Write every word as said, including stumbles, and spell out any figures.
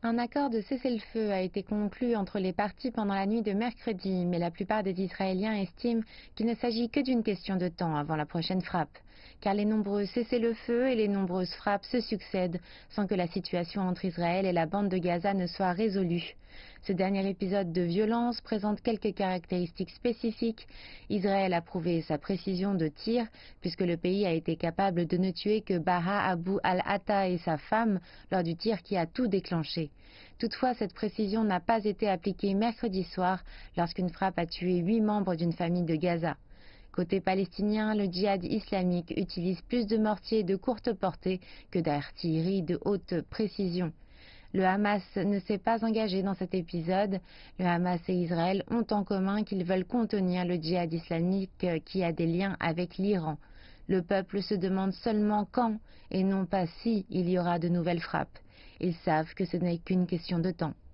Un accord de cessez-le-feu a été conclu entre les parties pendant la nuit de mercredi, mais la plupart des Israéliens estiment qu'il ne s'agit que d'une question de temps avant la prochaine frappe, car les nombreux cessez-le-feu et les nombreuses frappes se succèdent sans que la situation entre Israël et la bande de Gaza ne soit résolue. Ce dernier épisode de violence présente quelques caractéristiques spécifiques. Israël a prouvé sa précision de tir, puisque le pays a été capable de ne tuer que Baha Abu al-Atta et sa femme lors du tir qui a tout déclenché. Toutefois, cette précision n'a pas été appliquée mercredi soir lorsqu'une frappe a tué huit membres d'une famille de Gaza. Côté palestinien, le djihad islamique utilise plus de mortiers de courte portée que d'artillerie de haute précision. Le Hamas ne s'est pas engagé dans cet épisode. Le Hamas et Israël ont en commun qu'ils veulent contenir le djihad islamique qui a des liens avec l'Iran. Le peuple se demande seulement quand et non pas si il y aura de nouvelles frappes. Ils savent que ce n'est qu'une question de temps.